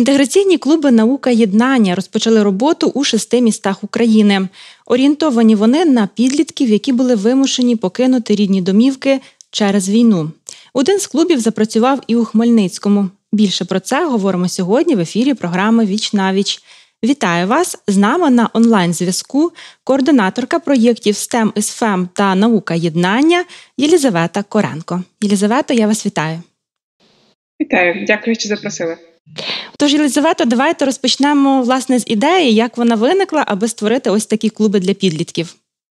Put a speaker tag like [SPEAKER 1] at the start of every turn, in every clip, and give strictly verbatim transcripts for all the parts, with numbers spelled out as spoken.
[SPEAKER 1] Інтеграційні клуби «Наука єднання» розпочали роботу у шести містах України. Орієнтовані вони на підлітків, які були вимушені покинути рідні домівки через війну. Один з клубів запрацював і у Хмельницькому. Більше про це говоримо сьогодні в ефірі програми «Віч-на-віч». Вітаю вас! З нами на онлайн-зв'язку координаторка проєктів STEM із ФЕМ та «Наука єднання» Єлізавета Коренко. Єлізавето, я вас вітаю.
[SPEAKER 2] Вітаю, дякую, що запросили.
[SPEAKER 1] Тож, Єлізавето, давайте розпочнемо, власне, з ідеї, як вона виникла, аби створити ось такі клуби для підлітків.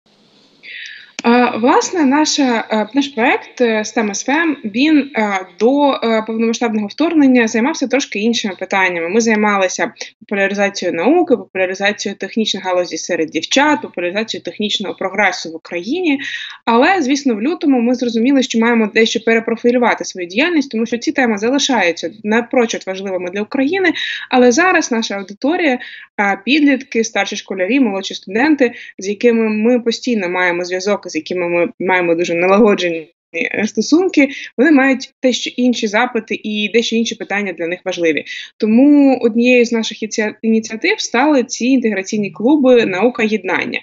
[SPEAKER 2] Власне, наша, наш проєкт STEM із ФЕМ, він до повномасштабного вторгнення займався трошки іншими питаннями. Ми займалися популяризацією науки, популяризацією технічних галузей серед дівчат, популяризацією технічного прогресу в Україні. Але, звісно, в лютому ми зрозуміли, що маємо дещо перепрофілювати свою діяльність, тому що ці теми залишаються напрочуд важливими для України. Але зараз наша аудиторія, підлітки, старші школярі, молодші студенти, з якими ми постійно маємо зв'язок, з якими ми маємо дуже налагоджені стосунки, вони мають дещо інші запити і дещо інші питання для них важливі. Тому однією з наших ініціатив стали ці інтеграційні клуби «Наука єднання».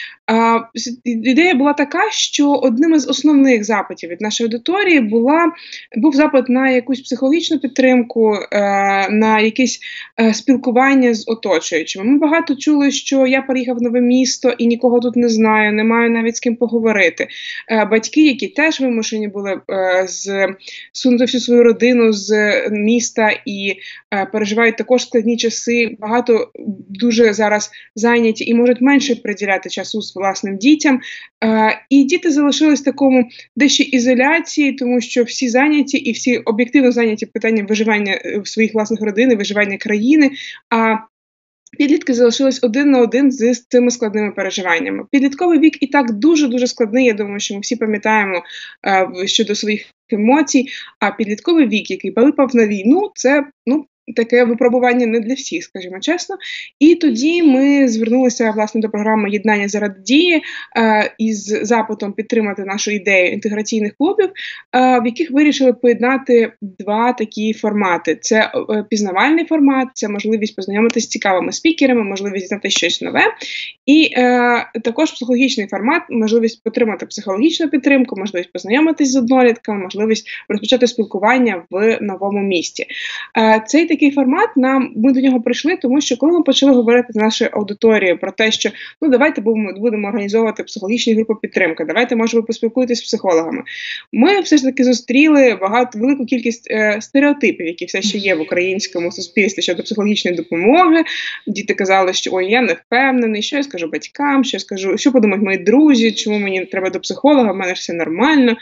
[SPEAKER 2] А, ідея була така, що одним із основних запитів від нашої аудиторії була, був запит на якусь психологічну підтримку, е, на якесь е, спілкування з оточуючими. Ми багато чули, що я переїхав в нове місто і нікого тут не знаю, не маю навіть з ким поговорити. Е, батьки, які теж вимушені були е, з, сунути всю свою родину з міста і е, переживають також складні часи, багато дуже зараз зайняті і можуть менше приділяти часу власним дітям. Е, і діти залишились в такому дещо ізоляції, тому що всі зайняті і всі об'єктивно зайняті питанням виживання в своїх власних родин, виживання країни, а підлітки залишились один на один з цими складними переживаннями. Підлітковий вік і так дуже-дуже складний, я думаю, що ми всі пам'ятаємо е, щодо своїх емоцій, а підлітковий вік, який випав на війну, це, ну, таке випробування не для всіх, скажімо чесно. І тоді ми звернулися, власне, до програми «Єднання заради дії» е, із запитом підтримати нашу ідею інтеграційних клубів, е, в яких вирішили поєднати два такі формати. Це е, пізнавальний формат, це можливість познайомитися з цікавими спікерами, можливість знати щось нове. І е, також психологічний формат, можливість отримати психологічну підтримку, можливість познайомитись з однолітками, можливість розпочати спілкування в новому місті. Е, цей такий формат, нам, ми до нього прийшли, тому що коли ми почали говорити з нашою аудиторією про те, що ну давайте будемо, будемо організовувати психологічні групи підтримки, давайте, може, ви поспілкуєтесь з психологами, ми все ж таки зустріли багато, велику кількість е, стереотипів, які все ще є в українському суспільстві щодо психологічної допомоги. Діти казали, що ой, я не впевнений, що я скажу батькам, що я скажу, що подумають мої друзі, чому мені треба до психолога, в мене ж все нормально.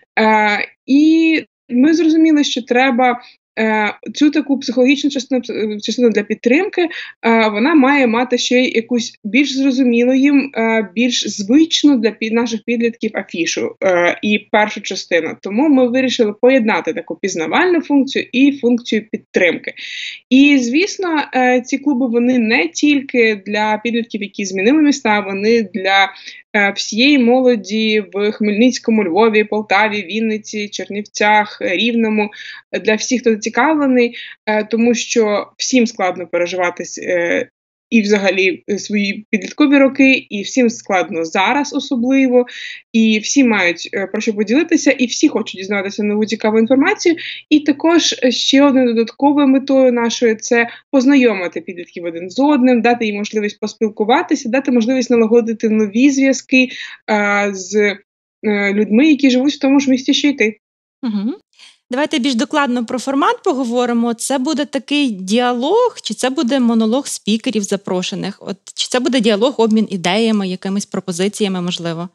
[SPEAKER 2] Е, і ми зрозуміли, що треба цю таку психологічну частину, частину для підтримки, вона має мати ще й якусь більш зрозумілу їм, більш звичну для наших підлітків афішу і першу частину. Тому ми вирішили поєднати таку пізнавальну функцію і функцію підтримки. І, звісно, ці клуби, вони не тільки для підлітків, які змінили міста, вони для всієї молоді в Хмельницькому, Львові, Полтаві, Вінниці, Чернівцях, Рівному, для всіх, хто зацікавлений, тому що всім складно переживати і взагалі свої підліткові роки, і всім складно зараз особливо, і всі мають про що поділитися, і всі хочуть дізнатися нову цікаву інформацію. І також ще одною додатковою метою нашою – це познайомити підлітків один з одним, дати їм можливість поспілкуватися, дати можливість налагодити нові зв'язки а, з а, людьми, які живуть в тому ж місті, що й ти.
[SPEAKER 1] Угу. Давайте більш докладно про формат поговоримо. Це буде такий діалог, чи це буде монолог спікерів запрошених? От, чи це буде діалог, обмін ідеями, якимись пропозиціями, можливо?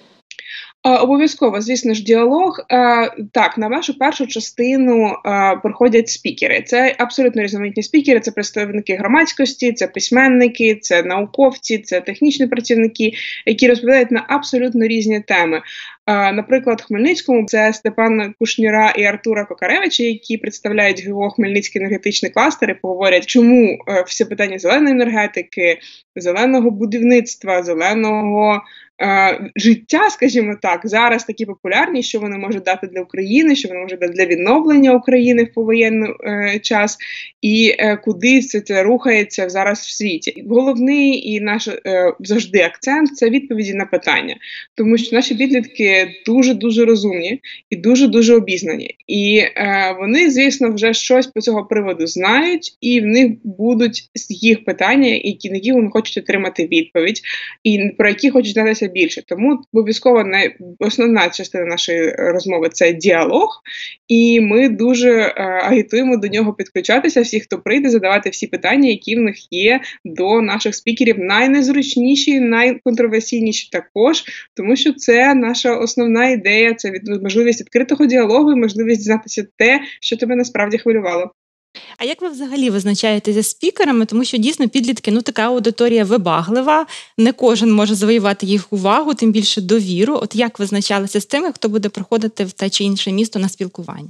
[SPEAKER 2] Обов'язково, звісно ж, діалог. Так, на вашу першу частину приходять спікери. Це абсолютно різноманітні спікери, це представники громадськості, це письменники, це науковці, це технічні працівники, які розповідають на абсолютно різні теми. Наприклад, в Хмельницькому це Степан Кушніра і Артура Кокаревича, які представляють ГО «Хмельницький енергетичний кластер» і поговорять, чому все питання зеленої енергетики, зеленого будівництва, зеленого е, життя, скажімо так, зараз такі популярні, що вони можуть дати для України, що вони можуть дати для відновлення України в повоєнний е, час, і е, куди це, це рухається зараз в світі. Головний і наш е, завжди акцент – це відповіді на питання, тому що наші підлітки дуже-дуже розумні і дуже-дуже обізнані. І е, вони, звісно, вже щось по цього приводу знають, і в них будуть їх питання, які, на які вони хочуть отримати відповідь, і про які хочуть знатися більше. Тому обов'язково не основна частина нашої розмови – це діалог, і ми дуже е, агітуємо до нього підключатися, всі, хто прийде, задавати всі питання, які в них є до наших спікерів, найнезручніші, найконтроверсійніші також, тому що це наша основна ідея, це від, можливість відкритого діалогу і можливість дізнатися те, що тебе насправді хвилювало.
[SPEAKER 1] А як ви взагалі визначаєтеся спікерами? Тому що дійсно підлітки, ну така аудиторія вибаглива, не кожен може завоювати їх увагу, тим більше довіру. От як визначалися з тими, хто буде приходити в те чи інше місто на спілкування?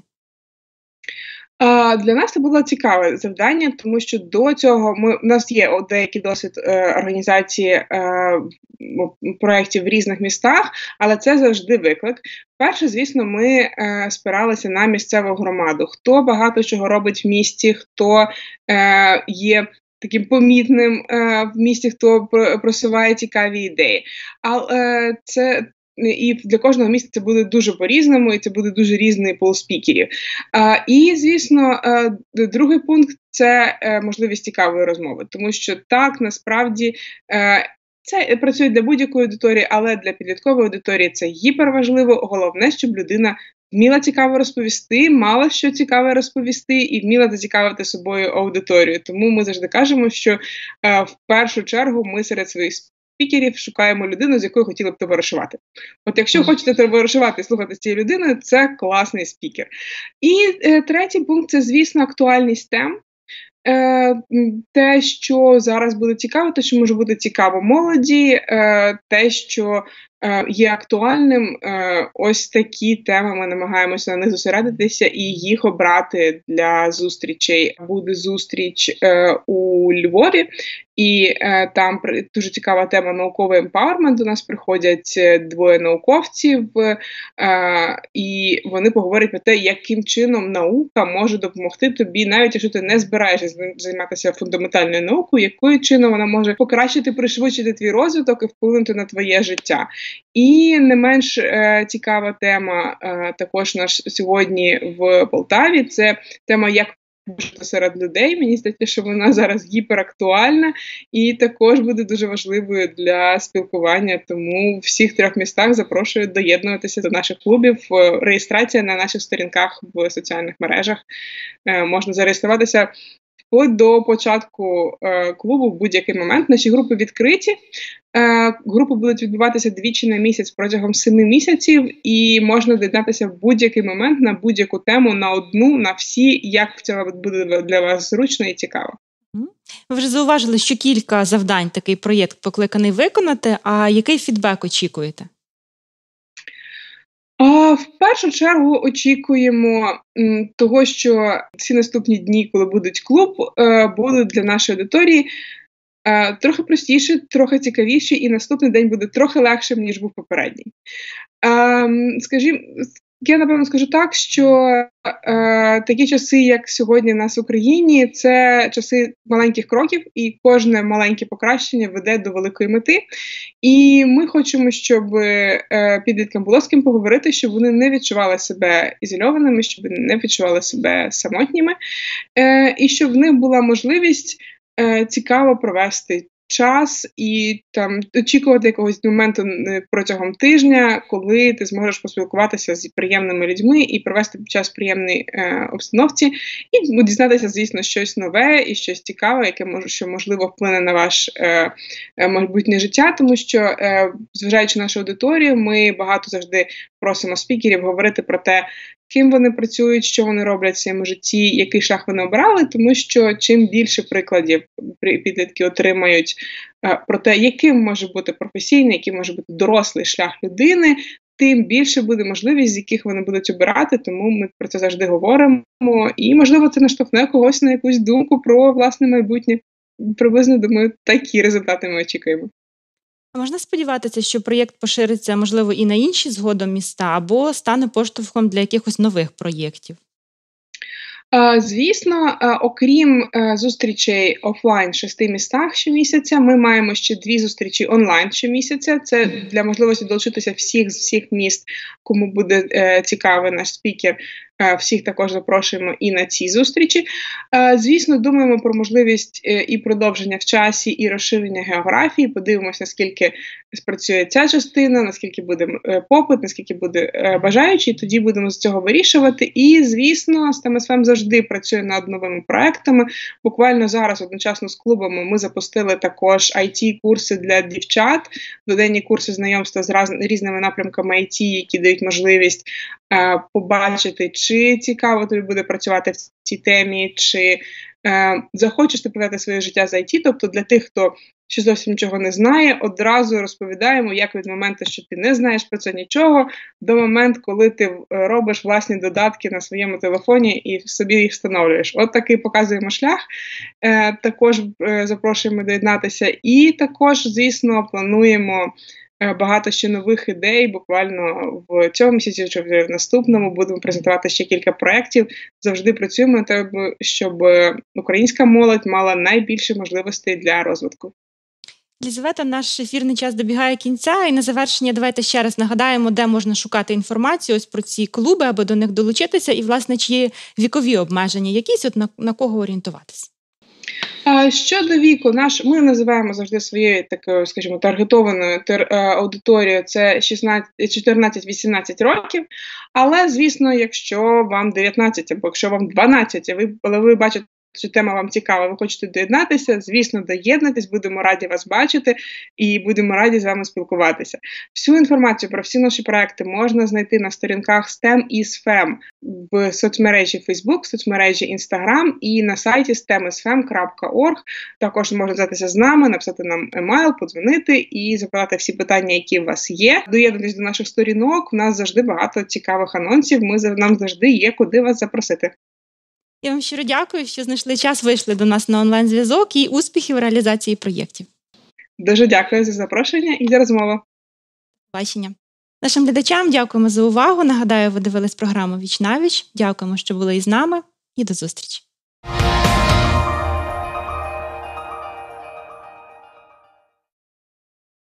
[SPEAKER 2] А, Для нас це було цікаве завдання, тому що до цього ми, у нас є о, деякий досвід е, організації е, проєктів в різних містах, але це завжди виклик. Перше, звісно, ми е, спиралися на місцеву громаду. Хто багато чого робить в місті, хто е, є таким помітним е, в місті, хто просуває цікаві ідеї. Але е, це і для кожного міста це буде дуже по-різному, і це буде дуже різний пул спікерів. А, і, звісно, а, другий пункт – це а, можливість цікавої розмови, тому що так, насправді, а, це працює для будь-якої аудиторії, але для підліткової аудиторії це гіперважливо. Головне, щоб людина вміла цікаво розповісти, мала що цікаве розповісти і вміла зацікавити собою аудиторію. Тому ми завжди кажемо, що а, в першу чергу ми серед своїх спікерів шукаємо людину, з якою хотіли б товаришувати. От якщо хочете товаришувати і слухати з цією людиною, це класний спікер. І е, третій пункт – це, звісно, актуальність тем. Е, те, що зараз буде цікаво, те, що може бути цікаво молоді, е, те, що е, є актуальним, е, ось такі теми ми намагаємося на них зосередитися і їх обрати для зустрічей. Буде зустріч е, у Львові, і е, там дуже цікава тема науковий емпауермент. До нас приходять двоє науковців, е, і вони поговорять про те, яким чином наука може допомогти тобі, навіть якщо ти не збираєшся займатися фундаментальною наукою, якою чином вона може покращити, пришвидшити твій розвиток і вплинути на твоє життя. І не менш е, цікава тема е, також наш сьогодні в Полтаві – це тема «Як бути серед людей». Мені здається, що вона зараз гіперактуальна і також буде дуже важливою для спілкування. Тому в всіх трьох містах запрошую доєднуватися до наших клубів. Реєстрація на наших сторінках в соціальних мережах. Е, можна зареєструватися вплоть до початку е, клубу в будь-який момент. Наші групи відкриті. Е, групи будуть відбуватися двічі на місяць протягом семи місяців, і можна доєднатися в будь-який момент на будь-яку тему, на одну, на всі, як це буде для вас зручно і цікаво.
[SPEAKER 1] Ви вже зауважили, що кілька завдань такий проєкт покликаний виконати, а який фідбек очікуєте?
[SPEAKER 2] А, в першу чергу очікуємо м, того, що всі наступні дні, коли будуть клуб, е, будуть для нашої аудиторії е, трохи простіші, трохи цікавіші, і наступний день буде трохи легшим, ніж був попередній. Е, скажімо, я, напевно, скажу так, що е, такі часи, як сьогодні в нас в Україні, це часи маленьких кроків, і кожне маленьке покращення веде до великої мети. І ми хочемо, щоб е, підліткам було з ким поговорити, щоб вони не відчували себе ізольованими, щоб вони не відчували себе самотніми, е, і щоб в них була можливість е, цікаво провести час і там очікувати якогось моменту протягом тижня, коли ти зможеш поспілкуватися з приємними людьми і провести час в приємній е, обстановці, і дізнатися, звісно, щось нове і щось цікаве, яке може, що можливо вплине на ваш е, е, майбутнє життя, тому що, е, зважаючи на нашу аудиторію, ми багато завжди просимо спікерів говорити про те, ким вони працюють, що вони роблять в своєму житті, який шлях вони обрали, тому що чим більше прикладів підлітки отримають е, про те, яким може бути професійний, яким може бути дорослий шлях людини, тим більше буде можливість, з яких вони будуть обирати, тому ми про це завжди говоримо. І, можливо, це наштовхне когось на якусь думку про власне майбутнє. Приблизно, думаю, такі результати ми очікуємо.
[SPEAKER 1] А можна сподіватися, що проєкт пошириться, можливо, і на інші згодом міста, або стане поштовхом для якихось нових проєктів?
[SPEAKER 2] Е, Звісно, е, окрім е, зустрічей офлайн в шести містах щомісяця, ми маємо ще дві зустрічі онлайн щомісяця. Це для можливості долучитися всіх з всіх міст, кому буде е, цікавий наш спікер. Е, Всіх також запрошуємо і на ці зустрічі. Е, Звісно, думаємо про можливість е, і продовження в часі, і розширення географії. Подивимося, наскільки спрацює ця частина, наскільки буде е, попит, наскільки буде е, бажаючий. Тоді будемо з цього вирішувати. І, звісно, STEM-ес еф ем завжди працює над новими проектами. Буквально зараз одночасно з клубами ми запустили також ай ті-курси для дівчат, доденні курси знайомства з раз- різними напрямками ай ті, які дають можливість е, побачити, чи цікаво тобі буде працювати в цій темі, чи е, захочеш ти пов'язати своє життя з ай ті. Тобто для тих, хто ще зовсім нічого не знає, одразу розповідаємо, як від моменту, що ти не знаєш про це нічого, до моменту, коли ти е, робиш власні додатки на своєму телефоні і собі їх встановлюєш. От такий показуємо шлях. Е, також е, запрошуємо доєднатися. І також, звісно, плануємо е, багато ще нових ідей. Буквально в цьому місяці, чи вже в наступному, будемо презентувати ще кілька проєктів. Завжди працюємо на те, щоб е, українська молодь мала найбільше можливостей для розвитку.
[SPEAKER 1] Лізавета, наш ефірний час добігає кінця, і на завершення давайте ще раз нагадаємо, де можна шукати інформацію ось про ці клуби, аби до них долучитися, і, власне, чи є вікові обмеження якісь, от на, на кого орієнтуватися?
[SPEAKER 2] А, Щодо віку, наш ми називаємо завжди своєю такою, скажімо, таргетованою тер, е, аудиторією це чотирнадцять-вісімнадцять років. Але, звісно, якщо вам дев'ятнадцять або якщо вам дванадцять, а ви, але ви бачите, що тема вам цікава, ви хочете доєднатися, звісно, доєднуйтесь, будемо раді вас бачити і будемо раді з вами спілкуватися. Всю інформацію про всі наші проекти можна знайти на сторінках STEM із еф ем в соцмережі Facebook, соцмережі Instagram і на сайті stem ес еф ем крапка орг. Також можна зв'язатися з нами, написати нам емейл, подзвонити і запитати всі питання, які у вас є. Доєднуйтесь до наших сторінок, у нас завжди багато цікавих анонсів, ми, нам завжди є куди вас запросити.
[SPEAKER 1] Я вам щиро дякую, що знайшли час, вийшли до нас на онлайн-зв'язок, і успіхів у реалізації проєктів.
[SPEAKER 2] Дуже дякую за запрошення і за розмову.
[SPEAKER 1] Бачення. Нашим глядачам дякуємо за увагу. Нагадаю, ви дивились програму «Віч-на-віч». Дякуємо, що були із нами, і до зустрічі.